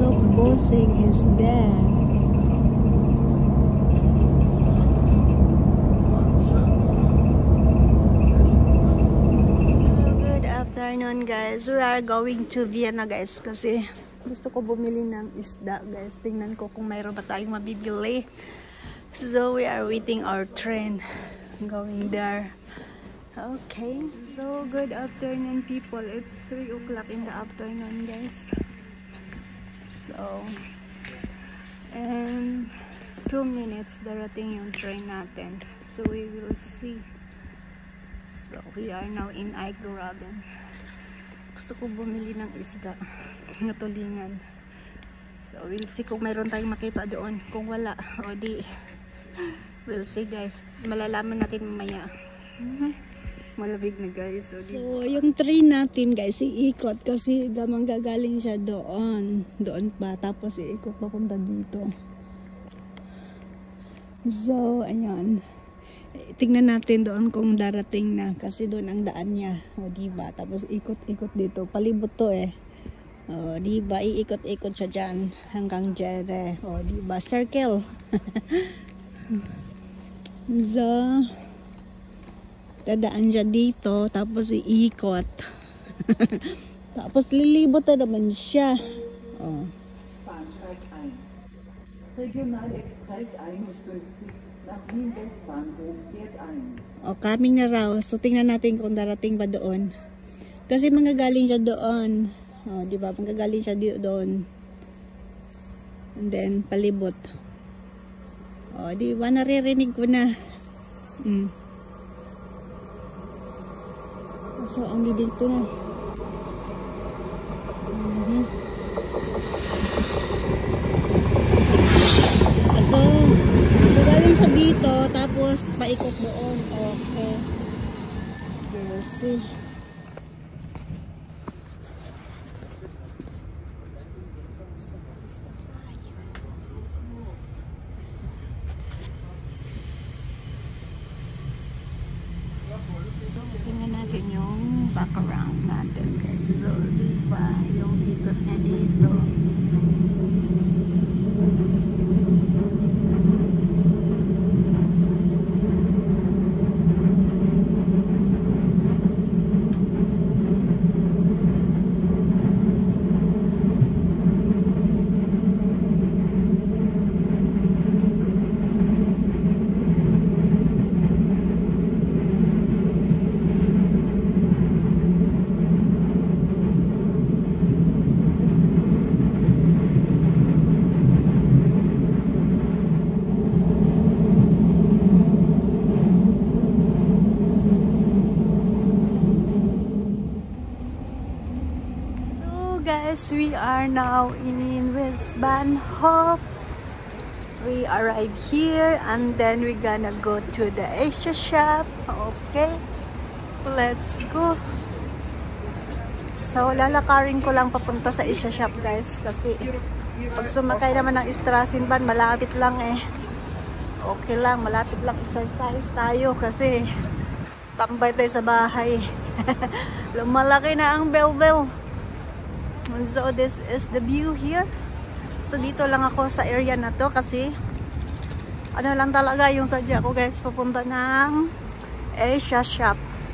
of Bossing is there. Good afternoon guys. We are going to Vienna guys kasi gusto ko bumili ng isda guys. Tingnan ko kung mayroon ba tayong mabibili. So we are waiting our train going there. Okay, so good afternoon people. It's 3 o'clock in the afternoon guys. So and 2 minutes darating yung train natin. So we will see. So we are now in Eichgraben. Gusto ko bumili ng isda na tulingan. So we'll see kung mayroon tayong makita doon. Kung wala, o di we'll see guys. Malalaman natin mamaya. Malabig na guys. So yung train natin guys, iikot kasi damang gagaling siya doon. Doon pa. Tapos iikot papunta dito. So ayan. Tingnan natin doon kung darating na. Kasi doon ang daan niya. O diba? Tapos ikot-ikot dito. Palibot to eh. O diba? Iikot-ikot siya dyan. Hanggang dyan. O diba? Circle. So dadaan siya dito, tapos iikot. Tapos lilibot na naman siya. Oh. Bahnsteig 1. Regionalexpress 51 nach Wien Westbahnhof fährt ein. Oh, coming na raw. So tingnan natin kung darating ba doon. Kasi manggagaling siya doon. Oh, di ba? Manggagaling siya doon. And then palibot. Oh, di ba naririnig ko na. So, ang dito na. So, galing siya dito, tapos paikot doon. Okay. We'll see. So, tingnan natin yung background natin guys. So, diba, yung ikot na dito. Guys, we are now in Westbahnhof. We arrive here and then we're gonna go to the Asia shop. Okay, let's go. So lalakarin ko lang papunta sa Asia shop guys kasi pag sumakay naman ng Straßenbahn malapit lang eh. Okay lang, malapit lang, exercise tayo kasi tambay tayo sa bahay. Lumalaki na ang bell. So this is the view here. So dito lang ako sa area na to kasi ano lang talaga yung sadya ko guys, papunta ng Asia shop.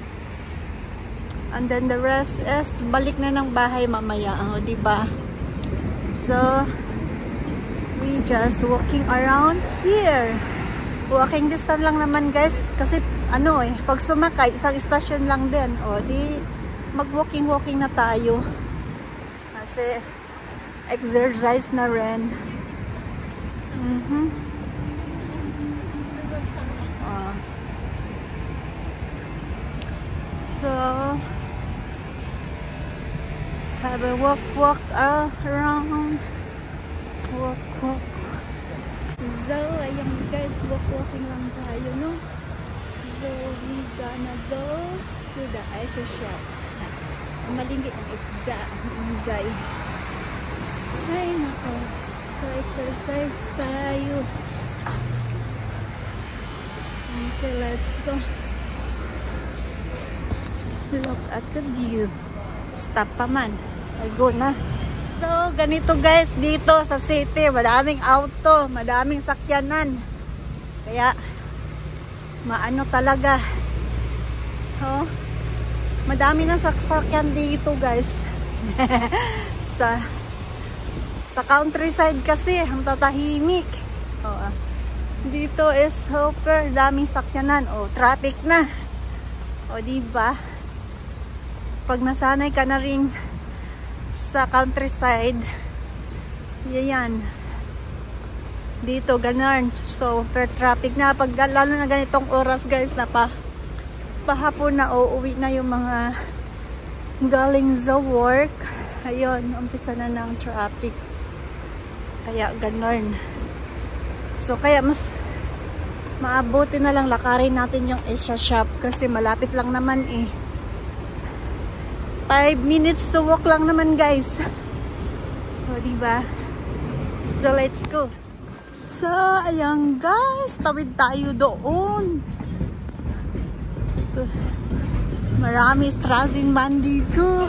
And then the rest is balik na ng bahay mamaya, diba? So we just walking around here. Walking distance lang naman guys kasi ano eh, pag sumakay isang station lang din. O di mag-walking na tayo. Kasi exercise na rin. So have a walk around. Walk. So ayan guys, walking lang tayo, no? So we gonna go to the ice shop. Malingit ang isda, guy. Ay nako. So exercise tayo. Okay, let's go. Look at the view. Stop pa man. Ay go na. So So, ganito guys, dito sa city, madaming auto, madaming sakyanan. Kaya, maano talaga. Oh, madami ng sasakyan dito guys. sa countryside kasi, ang tatahimik. Oh, dito is super daming sakyanan. Oh, traffic na. O, diba? Pag nasanay ka na rin sa countryside, yan. Dito, ganun. So, per traffic na. Pag lalo na ganitong oras, guys, na pahapon na uuwi na yung mga galing sa work. Ayun, umpisa na ng traffic. Kaya, ganun. So, kaya mas maabuti na lang lakarin natin yung Asia shop kasi malapit lang naman eh. 5 minutes to walk lang naman guys. O diba? So let's go. So ayan guys, tawid tayo doon. Marami stressing man dito.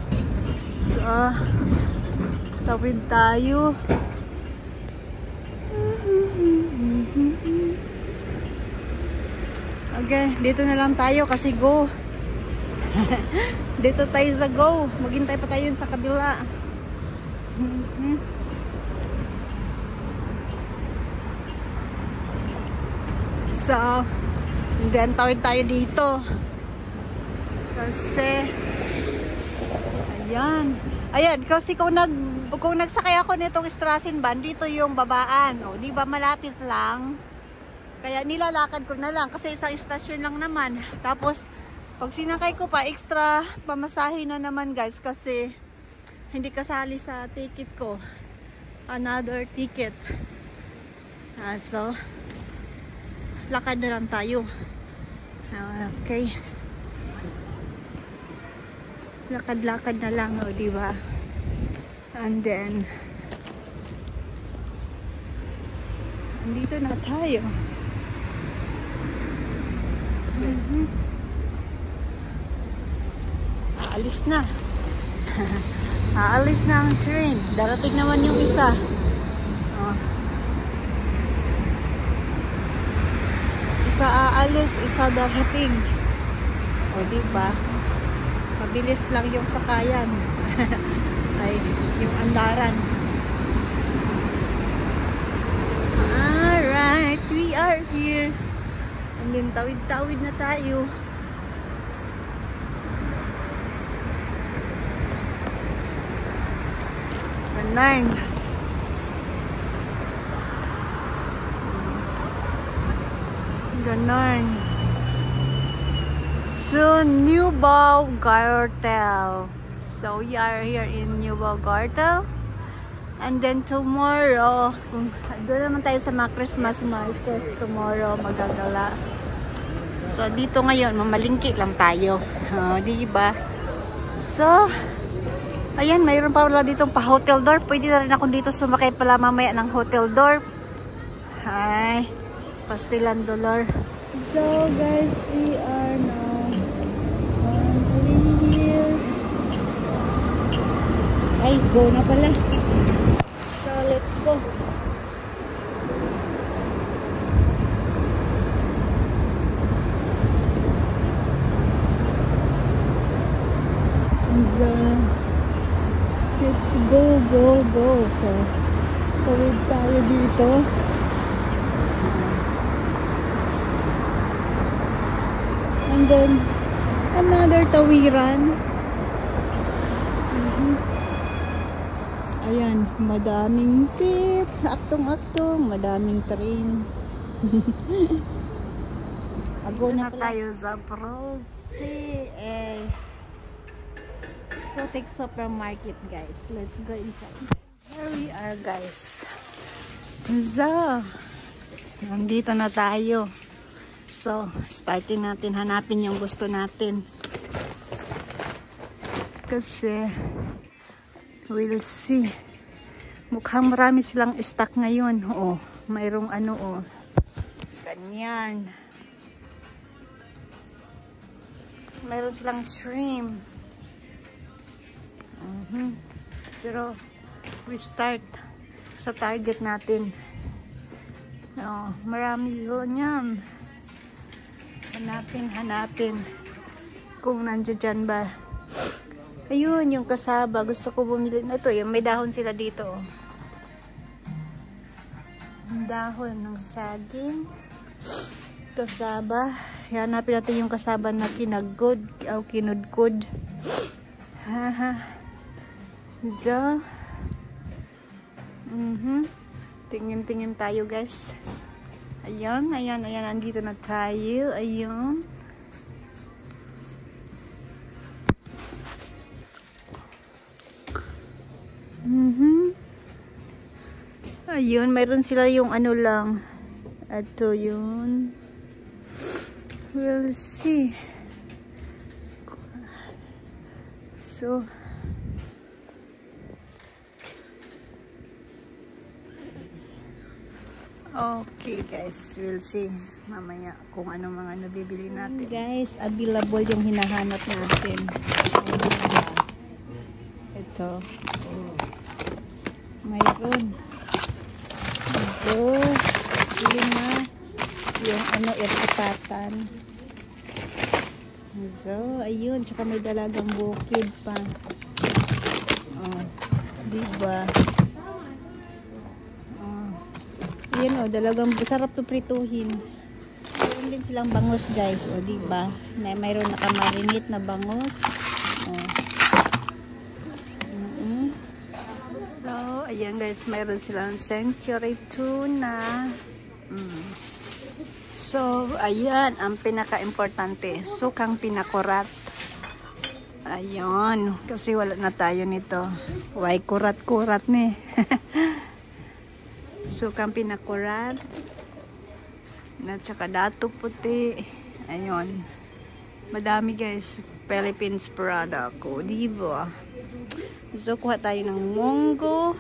Tawid tayo. Okay, dito na lang tayo kasi go. Dito tayo sa go. Maghintay pa tayo sa kabila. So, then tawid tayo dito. Kasi ayan, kasi kung nagsakay ako nitong Strassen van, dito yung babaan. O, di ba malapit lang? Kaya nilalakad ko na lang kasi isang istasyon lang naman. Tapos pag sinakay ko pa, extra pamasahe na naman guys kasi hindi kasali sa ticket ko. Another ticket. So, lakad na lang tayo. Okay. Lakad-lakad na lang, o, diba? And then, andito na tayo. Aalis na. Aalis na ang train. Darating naman yung isa. Oh. Isa aalis, isa darating. O, diba? Mabilis lang yung sakayan. Ay, yung andaran. Alright, we are here. And then, tawid-tawid na tayo. Ganun. Ganun. So, New Baugartel. So, we are here in New Baugartel. And then tomorrow, doon naman tayo sa mga Christmas markets. Tomorrow, magagala. So, dito ngayon, mamalingki lang tayo. Diba? So, ayan, mayroon pa wala ditong pa-hotel door. Pwede na rin ako dito sumakay pala mamaya ng hotel door. Hi, Pastilan Dolor. So, guys, we are now here. Ay, go na pala. So, let's go. So, let's go, go, go. So, tawid tayo dito. And then, another tawiran. Ayan, madaming tit, aktong-aktong, madaming train. Ago na tayo sa Prosi, exotic supermarket, guys. Let's go inside. Here we are, guys. So, nandito na tayo. So, starting natin, hanapin yung gusto natin. Kasi, we'll see. Mukhang marami silang stock ngayon. Oh, mayroong ano, oh. Ganyan. Mayroon silang shrimp. Pero, we start sa target natin. Oh, marami doon yan. Hanapin kung nandiyan dyan ba. Ayun, yung kasaba. Gusto ko bumili na ito. Yung may dahon sila dito. Oh. Dahon ng saging. Kasaba. Hanapin natin yung kasaba na kinagod o kinudkod. Haha. So. Tingin-tingin tayo, guys. Ayan. Andito na tayo. Ayan. Ayun, mayroon sila yung ano lang. Ito yun. We'll see. So, okay guys, we'll see mamaya kung ano mga nabibili natin. Guys, available yung hinahanap natin. Ito. Mayroon. Ito. Lima. Yung ano, irkapatan. So, ayun. Tsaka may dalagang bukid pa. Oh, diba? Oh. Ayan o, dalagang sarap to prituhin. Mayroon din silang bangus guys. O, diba? Mayroon nakamarinate na bangus. Oh. So, ayan guys, mayroon silang century tuna. So, ayan, ang pinaka-importante, sukang pinakurat. Ayun, kasi wala na tayo nito. Why kurat-kurat ni? Sukang pinakurat. At saka dato puti. Ayun. Madami guys, Philippines product. O, diba? So, kuha tayo ng munggo.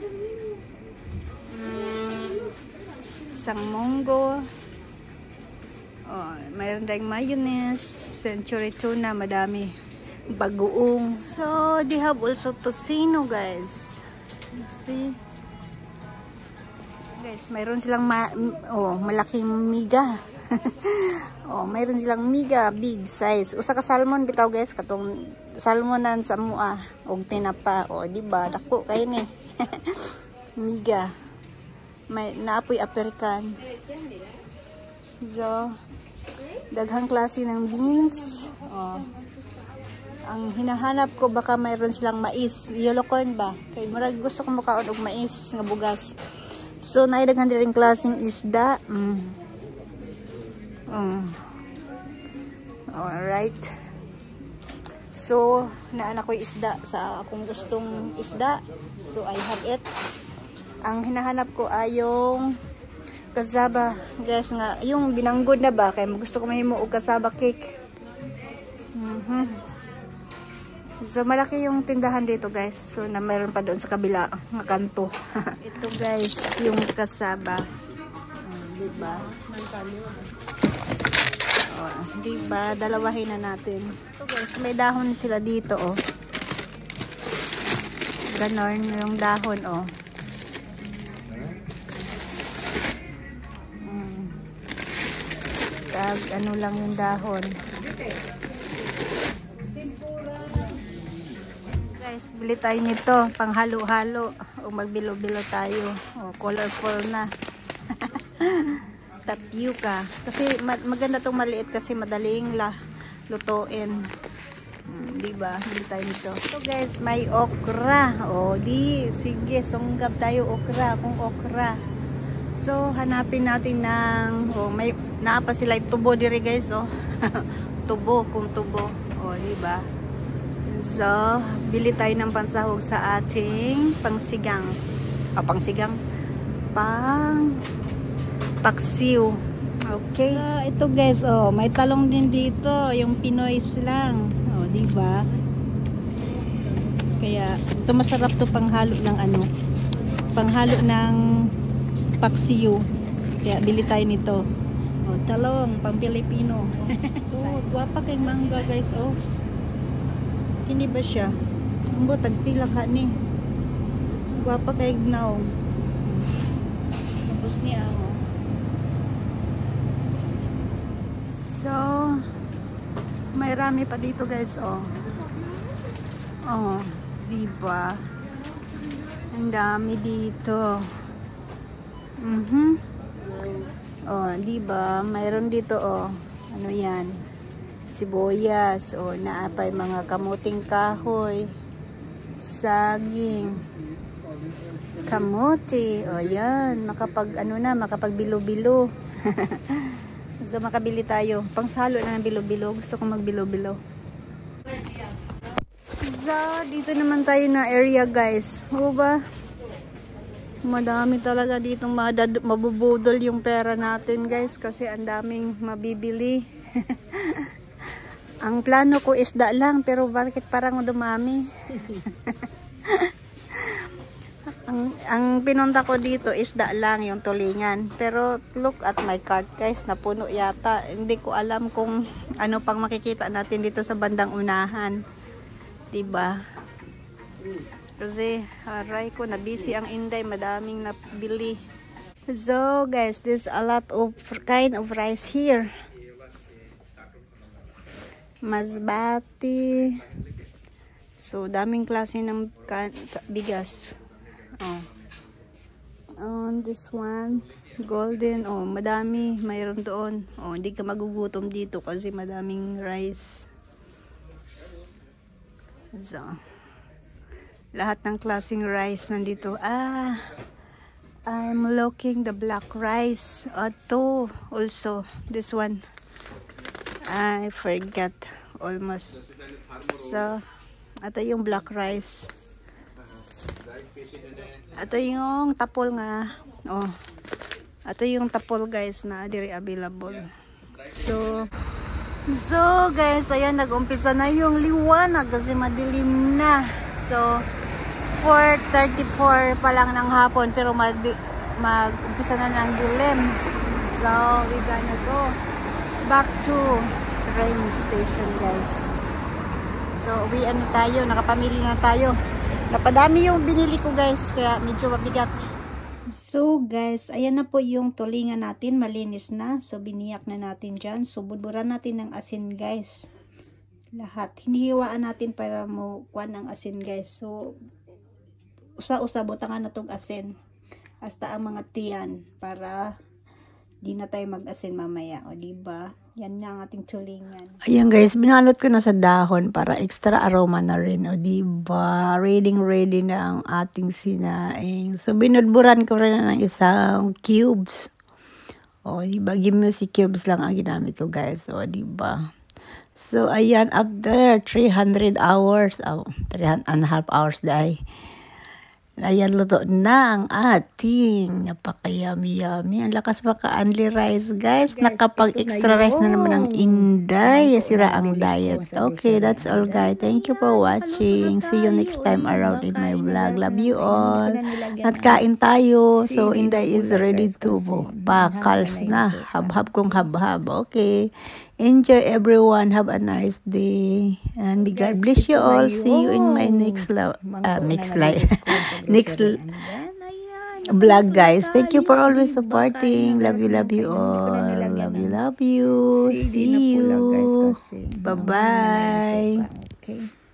Isang munggo. Oh, mayroon tayong mayonnaise, century tuna, madami. Bagoong. So, they have also tocino, guys. See? Guys, mayroon silang malaking miga. Oh, mayroon silang miga, big size. Usa ka salmon bitaw, guys, katong salmonan sa mua og tinapa. Oh, di ba? Dako kay ni. Miga. May naapoy American. So, daghang klase ng beans. Oh. Ang hinahanap ko baka mayroon silang mais, yellow corn ba? Kay murag gusto ko makaon og mais nga bugas. So, naidaghan din klaseng isda. Alright. So, naanak ko yung isda sa akong gustong isda. So, I have it. Ang hinahanap ko ay yung kasaba. Guys, nga, yung binanggod na ba? Kaya gusto ko mahimo og kasaba cake. So, malaki yung tindahan dito, guys. So, na meron pa doon sa kabila ng kanto. Ito, guys, yung kasaba. Diba? Oh, diba? Dalawahin na natin. Ito, guys, may dahon sila dito, oh. Ganon yung dahon, oh. Ano lang yung dahon. Guys, bili tayo nito pang halo-halo o magbilo-bilo tayo. O, colorful na. Tapioca. Kasi maganda tong maliit kasi madaling lutuin. Diba? Bili tayo nito. So guys, may okra. O, sige, sunggab tayo okra. Kung okra. So, hanapin natin ng, may naapa sila tubo diri guys, oh. Tubo, kung tubo. O, diba? So, bili tayo ng pansahog sa ating pangsigang. Paksiw. Okay. So, ito guys, oh, may talong din dito, yung Pinoy's lang. Oh, diba? Kaya, ito masarap to panghalo ng panghalo ng paksiw. Kaya, bili tayo nito. Oh, talong, pang Pilipino. So, guwapa kay mangga guys, oh. Hindi ba siya? Ang tagpila ka ni. Guwapa kay Gnaw. Tapos niya ako. So, may rami pa dito guys, oh. Oh, diba? Ang dami dito. Oh, diba? Mayroon dito, oh. Ano yan? Sibuyas, oh, naapay mga kamuting kahoy. Saging. Kamote. Oh, yan. Makapag bilo-bilo. So, makabili tayo. Pangsalo na ng bilo-bilo. Gusto kong mag-bilo-bilo. So, dito naman tayo na area, guys. O ba? Madami talaga ditong mabubudol yung pera natin, guys. Kasi ang daming mabibili. Ang plano ko isda lang. Pero bakit parang dumami? Ang pinunta ko dito isda lang yung tulingan. Pero look at my cart, guys. Napuno yata. Hindi ko alam kung ano pang makikita natin dito sa bandang unahan. Diba? Kasi haray ko na busy ang Inday, madaming nabili. So guys, there's a lot of kind of rice here. Masbati. So daming klase ng bigas. Oh. On this one, golden. Oh, madami mayroon doon. Oh, hindi ka magugutom dito kasi madaming rice. So, lahat ng klaseng rice nandito. Ah, I'm looking the black rice. Ito also, this one. I forgot almost. So, ito yung black rice. Ito yung tapol nga. Oh, ito yung tapol guys na diri available. So guys, ayan, nag-umpisa na yung liwanag kasi madilim na. So 4:34 pa lang ng hapon pero mag-umpisa na ng dilim. So we gonna go back to train station guys. So uwian na tayo, nakapamili na tayo. Napadami yung binili ko guys kaya medyo mabigat. So guys, ayan na po yung tulingan natin, malinis na. So biniyak na natin dyan. So budburan natin ng asin guys. Lahat. Hinihiwaan natin para makuha ng asin guys. So usa-usa butangan na tong asin. Hasta ang mga tiyan para di na tayo mag-asin mamaya. O diba? Yan na ang ating tulingan. Ayan guys, binalot ko na sa dahon para extra aroma na rin. O diba? Ready na ang ating sinaing. So binudburan ko rin na ng isang cubes. O diba? Gimusi cubes lang ang ginamit ko guys. O diba? So ayan, after 300 hours. 3.5 hours dahil. Ayan, luto na ang ating napaka-yummy. Ang lakas maka-only rice, guys. Nakapag-extra rice na naman ang Inday. Sira ang diet. Okay, that's all, guys. Thank you for watching. See you next time around in my vlog. Love you all. At kain tayo. So, Inday is ready to pakals na. Hab-hab kong hab-hab. Okay. Enjoy everyone. Have a nice day. And God bless you all. See you in my next vlog guys. Thank you for always supporting. Love you all. Love you. See you. Bye bye.